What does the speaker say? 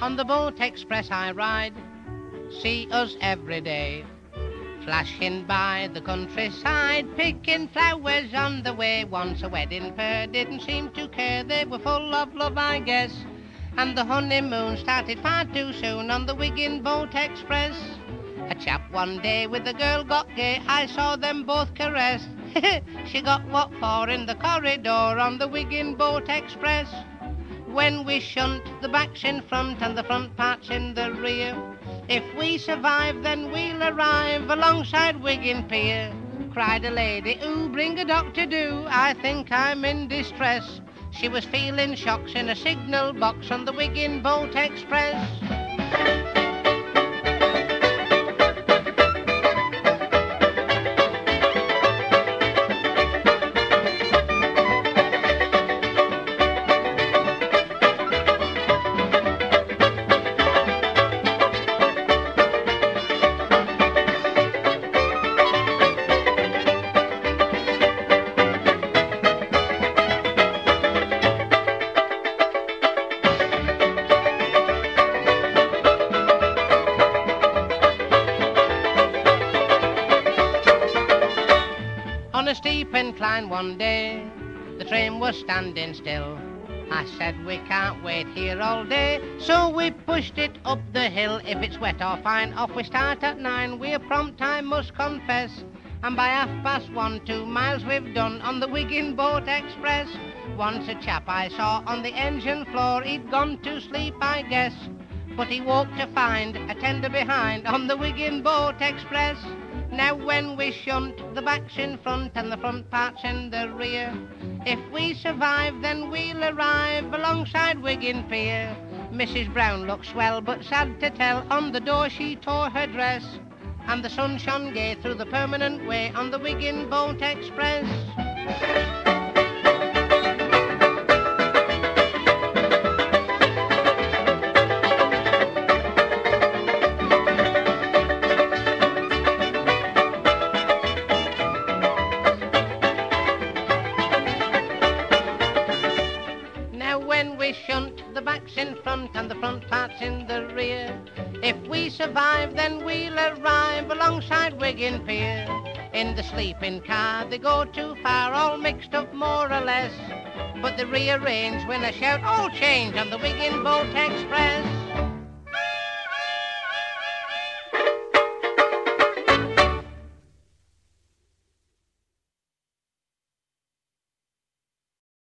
On the boat express I ride, see us every day, flashing by the countryside, picking flowers on the way. Once a wedding pair didn't seem to care, they were full of love, I guess. And the honeymoon started far too soon on the Wigan Boat Express. A chap one day with a girl got gay, I saw them both caress. She got what for in the corridor on the Wigan Boat Express. When we shunt, the back's in front and the front part's in the rear. If we survive, then we'll arrive alongside Wigan Pier. Cried a lady, ooh, bring a doctor do, I think I'm in distress. She was feeling shocks in a signal box on the Wigan Boat Express. On a steep incline one day, the train was standing still. I said we can't wait here all day, so we pushed it up the hill. If it's wet or fine, off we start at 9. We're prompt, I must confess, and by 1:30, 2 miles we've done on the Wigan Boat Express. Once a chap I saw on the engine floor, he'd gone to sleep, I guess, but he woke to find a tender behind on the Wigan Boat Express. Now when we shunt, the back's in front and the front part's in the rear. If we survive, then we'll arrive alongside Wigan Pier. Mrs. Brown looked swell, but sad to tell, on the door she tore her dress, and the sun shone gay through the permanent way on the Wigan Boat Express. When we shunt, the back's in front and the front part's in the rear. If we survive, then we'll arrive alongside Wigan Pier. In the sleeping car they go too far, all mixed up more or less, but they rearrange when I shout, all change on the Wigan Boat Express.